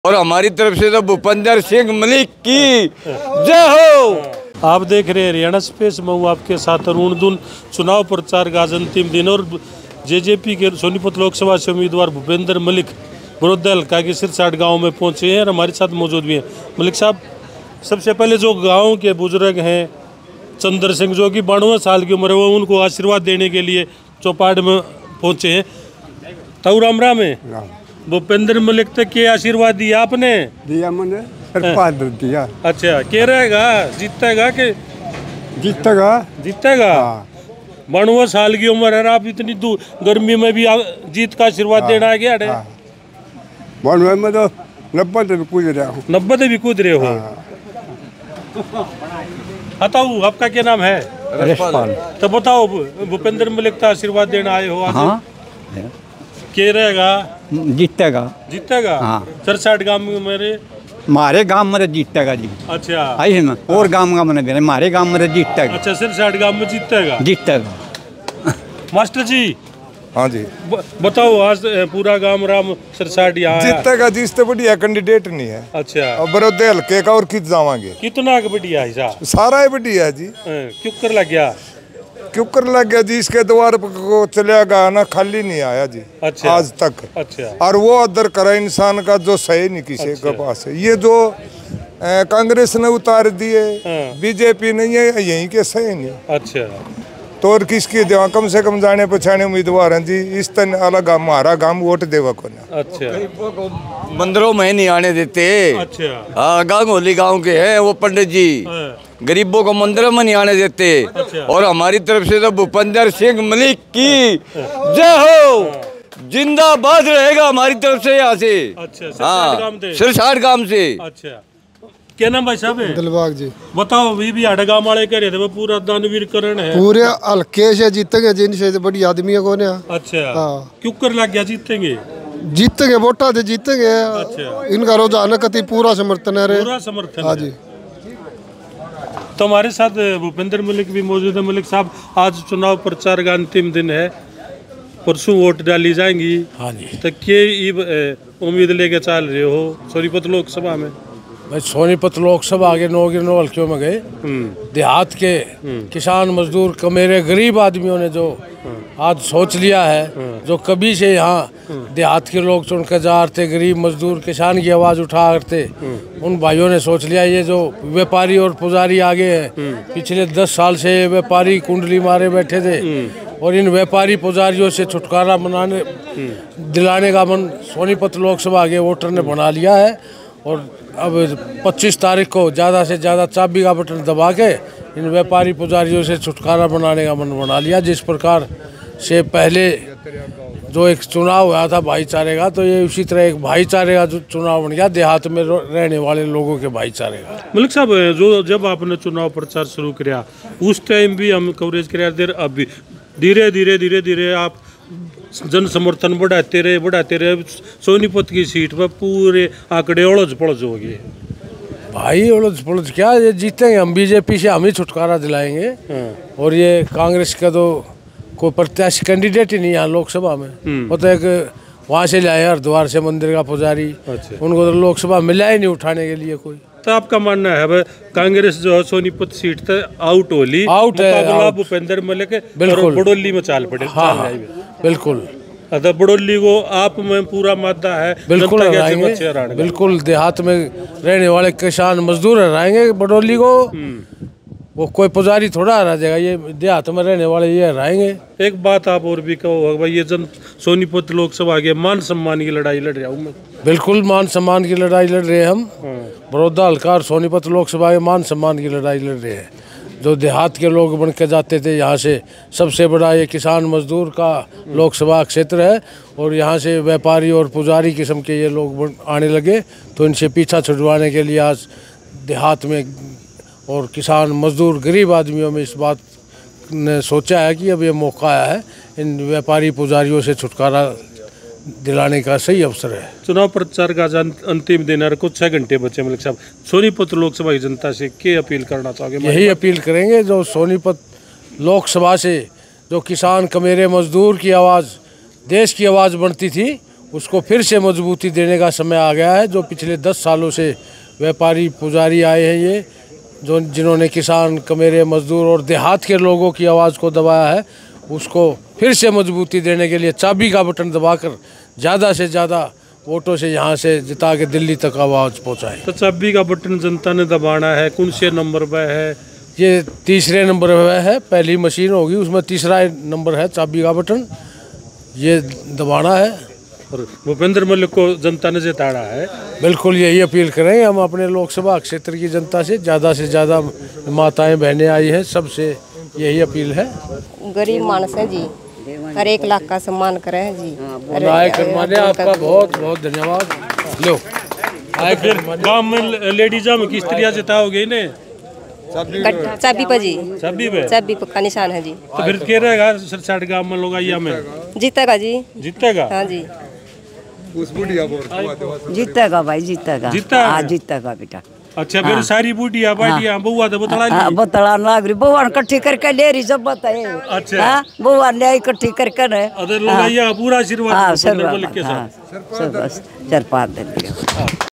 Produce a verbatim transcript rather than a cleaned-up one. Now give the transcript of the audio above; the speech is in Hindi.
और हमारी तरफ से तो भूपेंद्र सिंह मलिक की जय हो। आप देख रहे हैं हरियाणा स्पेस, मैं हूँ आपके साथ अरुण दून। चुनाव प्रचार का आज अंतिम दिन और जेजेपी के सोनीपत लोकसभा से उम्मीदवार भूपेंद्र मलिक बड़ौदा हल्का के सिरसाट गांव में पहुंचे हैं और हमारे साथ मौजूद भी हैं। मलिक साहब, सबसे पहले जो गांव के बुजुर्ग हैं चंद्र सिंह जो कि बानवे साल की उम्र है, वो उनको आशीर्वाद देने के लिए चौपाट में पहुंचे हैं। ताऊ राम राम है। भूपेंद्र मलिक तक के आशीर्वाद दिया आपने? दिया मैंने आशीर्वाद दिया। अच्छा, क्या रहेगा, जीतेगा कि जीतेगा? जीतेगा। बानवे साल की उम्र है, आप इतनी दूर गर्मी में भी जीत का आशीर्वाद देना है क्या? बानवे में तो नब्बे से भी कूद रहा हूँ। नब्बे से भी कूद रहे हो। बताओ आपका क्या नाम है? रशपाल। तो बताओ, भूपेंद्र मलिक का आशीर्वाद देना आए हो आज? हाँ, क्या रहेगा? जीतेगा। जीतेगा। हाँ। सिरसाट गांव में मेरे हमारे गांव में जीतेगा जी। अच्छा, आई है ना, और गांव का मैंने हमारे गांव में जीतेगा। अच्छा, सिरसाट गांव में जीतेगा। जीतेगा। मास्टर जी, हाँ जी, ब, बताओ आज पूरा गांव राम सिरसाट यहाँ जीतेगा जी। इससे बढ़िया कैंडिडेट नहीं है। अच्छा, और बड़ौदे हल्के का और खींच जावांगे। कितना बढ़िया है साहब? सारा ही बढ़िया है जी। क्यों कर लग गया? क्यों कर लग गया जी? इसके द्वार को चला गया ना, खाली नहीं आया जी। अच्छा, आज तक। अच्छा, और वो अदर करा इंसान का जो सही नहीं किसी अच्छा। के पास है। ये जो ए, कांग्रेस ने उतार दिए, बीजेपी नहीं है, यहीं के सही नहीं। अच्छा, तो और किसकी देवा? कम से कम जाने पछाने उम्मीदवार हैं जी। इस तन अलग हमारा गांव वोट देवा को ना। अच्छा, मंदिरों में नहीं आने देते। अच्छा, हाँ, गांगोली गांव के हैं वो पंडित जी, गरीबों को मंदिरों में नहीं आने देते। अच्छा। और हमारी तरफ से तो भूपेंद्र सिंह मलिक की जय हो। जिंदाबाद रहेगा हमारी तरफ से यहाँ से। अच्छा, हाँ, सिरसाट गांव से। अच्छा, क्या नाम भाई साहब है? दिलबाग जी। बताओ, अभी भी आड़े गांव वाले कह रहे थे वो पूरा दानवीर करण है, पूरे हल्के से जीतेंगे जिनसे बड़ी आदमियों को ने। अच्छा, हाँ। क्यों कर लग गया जीतेंगे? जीतेंगे, वोटा से जीतेंगे। अच्छा, इनका रोजाना कति पूरा समर्थन है रे। पूरा समर्थन। हाँ जी। तो हमारे साथ भूपेंद्र मलिक भी मौजूद है। मलिक साहब, आज चुनाव प्रचार का अंतिम दिन है, परसों वोट डाली जाएंगी। हाँ जी। तो क्या उम्मीद लेके चल रहे हो सोनीपत लोकसभा में? भाई, सोनीपत लोकसभा आगे नौ के नौ हल्कियों में गए। देहात के किसान मजदूर कमेरे गरीब आदमियों ने जो आज सोच लिया है, जो कभी से यहाँ देहात के लोग चुन कर जा रहे थे, गरीब मजदूर किसान की आवाज़ उठा करते, उन भाइयों ने सोच लिया ये जो व्यापारी और पुजारी आगे हैं, पिछले दस साल से व्यापारी कुंडली मारे बैठे थे और इन व्यापारी पुजारियों से छुटकारा मनाने दिलाने का मन सोनीपत लोकसभा के वोटर ने बना लिया है। और अब पच्चीस तारीख को ज़्यादा से ज़्यादा चाबी का बटन दबा के इन व्यापारी पुजारियों से छुटकारा बनाने का मन बना लिया। जिस प्रकार से पहले जो एक चुनाव हुआ था भाईचारे का, तो ये उसी तरह एक भाईचारे का जो चुनाव बन गया देहात में रहने वाले लोगों के भाईचारे का। मलिक साहब, जो जब आपने चुनाव प्रचार शुरू किया उस टाइम भी हम कवरेज कर, अब भी धीरे धीरे धीरे धीरे आप जन समर्थन बढ़ाते रहे बढ़ाते रहे सोनीपत की सीट पर पूरे आंकड़े उलझ पलझ हो गए। भाई, उलझ पलझ क्या, ये जीतेंगे हम, बीजेपी से हम ही छुटकारा दिलाएंगे। और ये कांग्रेस का तो कोई प्रत्याशी कैंडिडेट ही नहीं यहाँ लोकसभा में। वो तो एक वहाँ से लाए हरिद्वार से मंदिर का पुजारी। अच्छा। उनको तो लोकसभा मिला ही नहीं उठाने के लिए कोई। तो आपका मानना है कांग्रेस जो है सोनीपत सीट तक आउट होली, आउट है, भूपेंद्र मलिक बिल्कुल बड़ोली में चाल पड़े। हाँ, हाँ, बिल्कुल। अगर बड़ोली को आप में पूरा मादा है, बिल्कुल हराएंगे, बिल्कुल। देहात में रहने वाले किसान मजदूर हराएंगे बड़ोली को, वो कोई पुजारी थोड़ा हरा जाएगा, ये देहात में रहने वाले ये हराएंगे। एक बात आप और भी कहो भाई, ये जन सोनीपत लोकसभा के मान सम्मान की लड़ाई लड़ रहा हूँ मैं। बिल्कुल, मान सम्मान की लड़ाई लड़ रहे हैं हम। बड़ौदा हल्का और सोनीपत लोकसभा के मान सम्मान की लड़ाई लड़ रहे हैं। जो देहात के लोग बन के जाते थे यहाँ से, सबसे बड़ा ये किसान मजदूर का लोकसभा क्षेत्र है और यहाँ से व्यापारी और पुजारी किस्म के ये लोग आने लगे, तो इनसे पीछा छुड़वाने के लिए आज देहात में और किसान मजदूर गरीब आदमियों में इस बात ने सोचा है कि अब ये मौका आया है इन व्यापारी पुजारियों से छुटकारा दिलाने का सही अवसर है। चुनाव प्रचार का अंतिम दिन है, कुछ छह घंटे बचे। मलिक साहब, सोनीपत लोकसभा की जनता से क्या अपील करना चाहोगे? यही अपील करेंगे, जो सोनीपत लोकसभा से जो किसान कमेरे मजदूर की आवाज़, देश की आवाज़ बनती थी, उसको फिर से मजबूती देने का समय आ गया है। जो पिछले दस सालों से व्यापारी पुजारी आए हैं, ये जो जिन्होंने किसान, कमेरे, मजदूर और देहात के लोगों की आवाज़ को दबाया है, उसको फिर से मजबूती देने के लिए चाबी का बटन दबाकर ज़्यादा से ज़्यादा वोटों से यहाँ से जिता के दिल्ली तक आवाज़ पहुँचाए। तो चाबी का बटन जनता ने दबाना है, कौन से नंबर पर है? ये तीसरे नंबर पे है, पहली मशीन होगी उसमें तीसरा नंबर है चाबी का बटन, ये दबाना है। और भूपेंद्र मलिक को जनता ने जिताना है। बिल्कुल यही अपील करेंगे हम अपने लोकसभा क्षेत्र की जनता से। ज़्यादा से ज़्यादा माताएं बहनें आई हैं, सबसे यही अपील है। गरीब मानस है जी, हर एक लाख का सम्मान करें जी। आय करवाने आपका बहुत बहुत धन्यवाद। लो आय फिर गाँव में लेडीजा में किस तरह जिताओगे इन्हें? चाबी पर जी, चाबी पे चाबी का निशान है जी। तो फिर क्या रहेगा सिरसाट गाँव में लोग आइया में? जीतेगा जी, जीतेगा। हाँ जी, जीतेगा भाई, जीतेगा। जीता हाँ जीतेगा बेटा। अच्छा फिर सारी बूढ़िया बाटिया बउआ तो बतला ली। बतला लाग रही बउआ इकट्ठी करके ले रही सब बताए। अच्छा बउआ ले इकट्ठी करके रहे। अदर लोग आइया पूरा आशीर्वाद हाँ भूपेंद्र मलिक के हाँ साथ। सब बस चार पाँच दिन